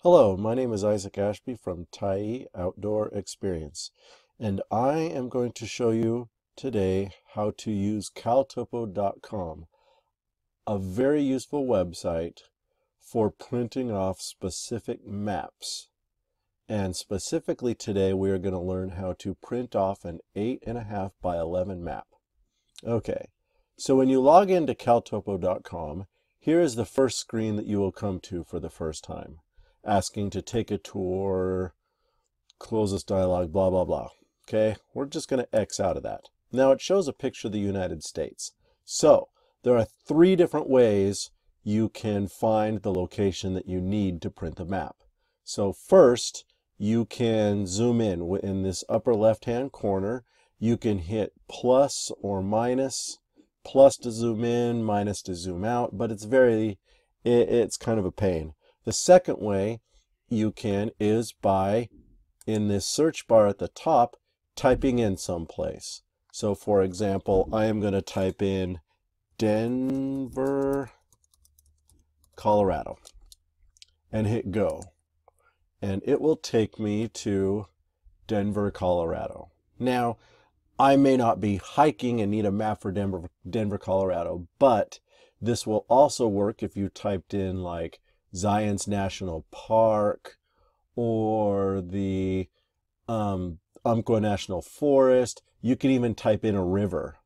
Hello, my name is Isaac Ashby from TIE Outdoor Experience, and I am going to show you today how to use caltopo.com, a very useful website for printing off specific maps. And specifically today we are going to learn how to print off an 8.5 by 11 map. Okay, so when you log into caltopo.com, here is the first screen that you will come to for the first time, asking to take a tour, close this dialog, blah, blah, blah. Okay, we're just going to X out of that. Now it shows a picture of the United States. So there are 3 different ways you can find the location that you need to print the map. So first, you can zoom in this upper left-hand corner. You can hit plus or minus, plus to zoom in, minus to zoom out, but it's kind of a pain. The second way you can is by, in this search bar at the top, typing in someplace. So for example, I am going to type in Denver, Colorado, and hit go. And it will take me to Denver, Colorado. Now, I may not be hiking and need a map for Denver, Colorado, but this will also work if you typed in like Zion's National Park or the Umpqua National Forest. You can even type in a river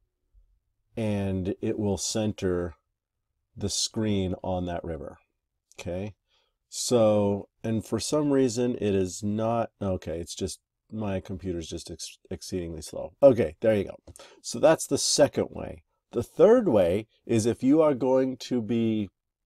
and it will center the screen on that river. Okay, so, and for some reason it is not, okay, it's just my computer's just exceedingly slow. Okay, there you go. So that's the second way. The third way is if you are going to be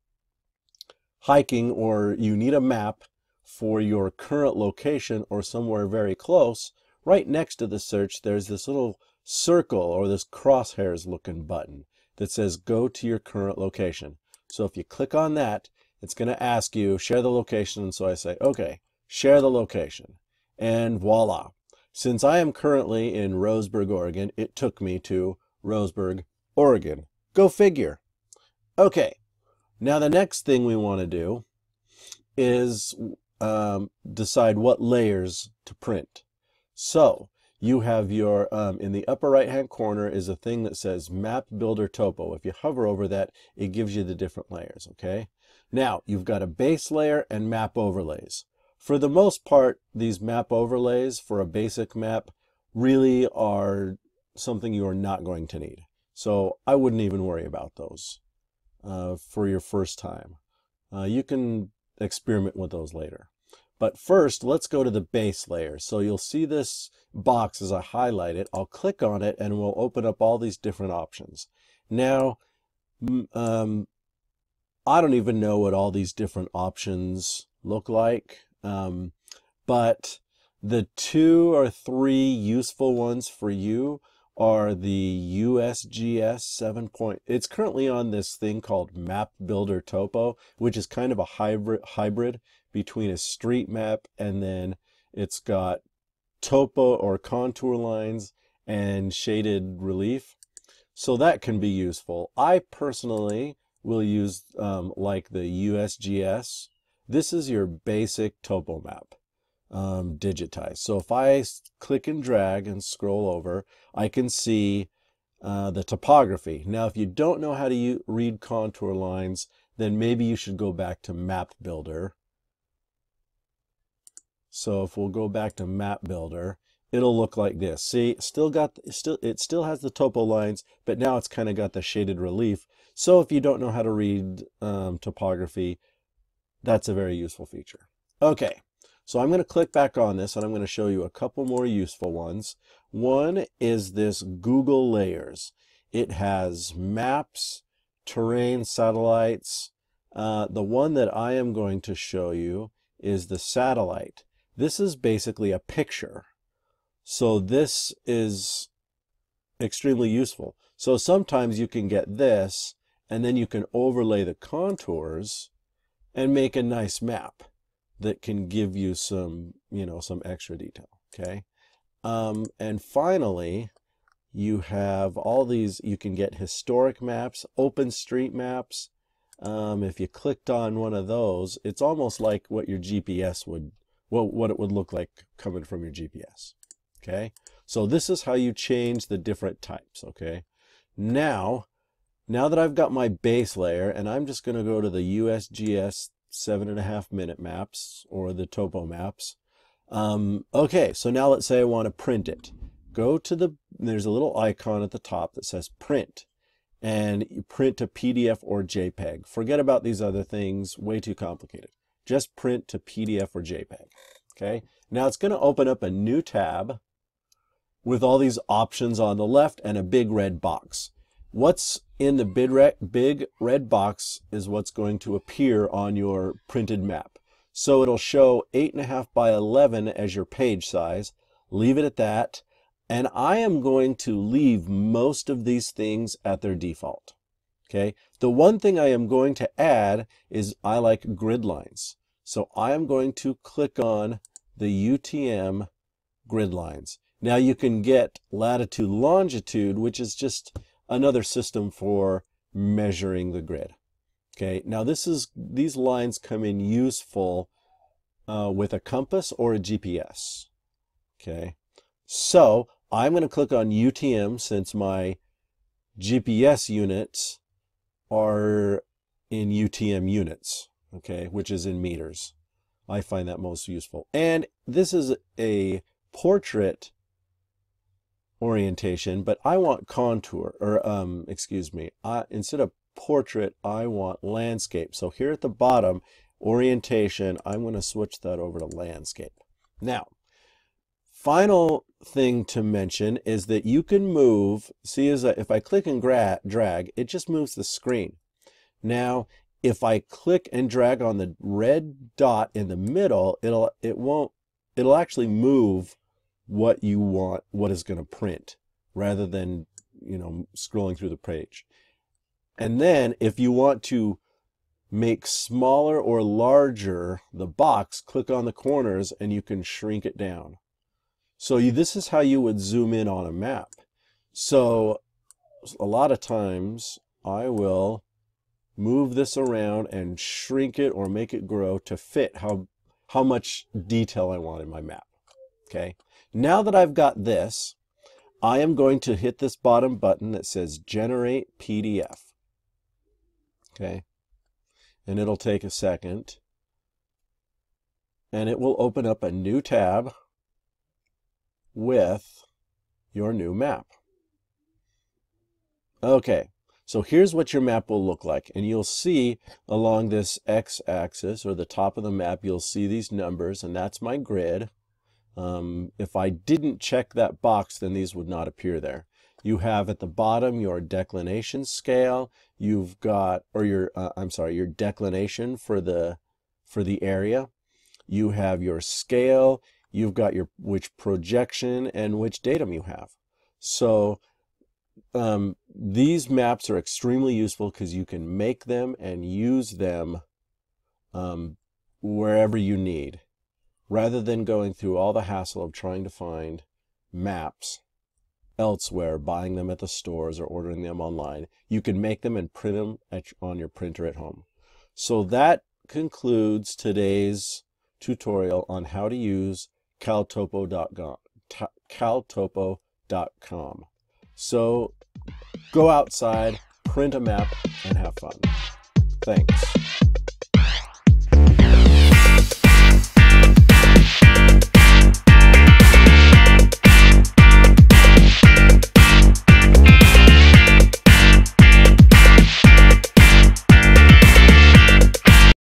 hiking or you need a map for your current location or somewhere very close, right next to the search there's this little circle or this crosshairs looking button that says go to your current location. So if you click on that, it's going to ask you share the location, and so I say okay, share the location, and voila. Since I am currently in Roseburg, Oregon, it took me to Roseburg, Oregon. Go figure. Okay, now the next thing we want to do is decide what layers to print. So you have your, in the upper right hand corner is a thing that says Map Builder Topo. If you hover over that, it gives you the different layers, okay? Now, you've got a base layer and map overlays. For the most part, these map overlays for a basic map really are something you are not going to need. So I wouldn't even worry about those for your first time. You can experiment with those later. But first, let's go to the base layer. So you'll see this box as I highlight it. I'll click on it and we'll open up all these different options. Now, I don't even know what all these different options look like, but the 2 or 3 useful ones for you are the USGS 7. It's currently on this thing called Map Builder Topo, which is kind of a hybrid between a street map, and then it's got topo or contour lines and shaded relief. So that can be useful. I personally will use like the USGS. This is your basic topo map, digitized. So if I click and drag and scroll over, I can see the topography. Now, if you don't know how to read contour lines, then maybe you should go back to Map Builder. So if we'll go back to Map Builder, it'll look like this. See, it still has the topo lines, but now it's kind of got the shaded relief. So if you don't know how to read topography, that's a very useful feature. Okay, so I'm going to click back on this and I'm going to show you a couple more useful ones. One is this Google Layers. It has maps, terrain, satellites. The one that I am going to show you is the satellite. This is basically a picture. So this is extremely useful. So sometimes you can get this and then you can overlay the contours and make a nice map that can give you some, some extra detail, okay? And finally, you have all these, you can get historic maps, open street maps, if you clicked on one of those, it's almost like what your GPS would, what it would look like coming from your GPS. Okay, so this is how you change the different types. Okay, now that I've got my base layer, and I'm just going to go to the USGS 7.5 minute maps or the topo maps. Okay, so now let's say I want to print it. Go to there's a little icon at the top that says print, and you print to PDF or JPEG. Forget about these other things, way too complicated. Just print to PDF or JPEG. Okay, now it's going to open up a new tab with all these options on the left and a big red box. What's in the big red box is what's going to appear on your printed map. So it'll show 8.5 by 11 as your page size. Leave it at that. And I am going to leave most of these things at their default. Okay. The one thing I am going to add is I like grid lines. So I am going to click on the UTM Gridlines. Now you can get latitude, longitude, which is just another system for measuring the grid. Okay, now these lines come in useful with a compass or a GPS. Okay, so I'm going to click on UTM since my GPS units are in UTM units, okay, which is in meters. I find that most useful. And this is a portrait orientation, but I want contour, or excuse me, instead of portrait, I want landscape. So here at the bottom, orientation, I'm going to switch that over to landscape. Now, final thing to mention is that you can move, see, if I click and drag, it just moves the screen. Now, if I click and drag on the red dot in the middle, it'll actually move what you want, what is going to print, rather than, you know, scrolling through the page. And then if you want to make smaller or larger the box, click on the corners and you can shrink it down. So this is how you would zoom in on a map. So a lot of times I will move this around and shrink it or make it grow to fit how much detail I want in my map. Okay. Now that I've got this, I am going to hit this bottom button that says Generate PDF. Okay. And it'll take a second. And it will open up a new tab with your new map. Okay. So here's what your map will look like. And you'll see along this x-axis, or the top of the map, you'll see these numbers, and that's my grid. If I didn't check that box, then these would not appear there. You have at the bottom your declination scale. You've got, or your, your declination for the area. You have your scale. You've got which projection and which datum you have. So these maps are extremely useful because you can make them and use them wherever you need, rather than going through all the hassle of trying to find maps elsewhere, buying them at the stores or ordering them online. You can make them and print them on your printer at home. So that concludes today's tutorial on how to use caltopo.com. So go outside, print a map, and have fun. Thanks.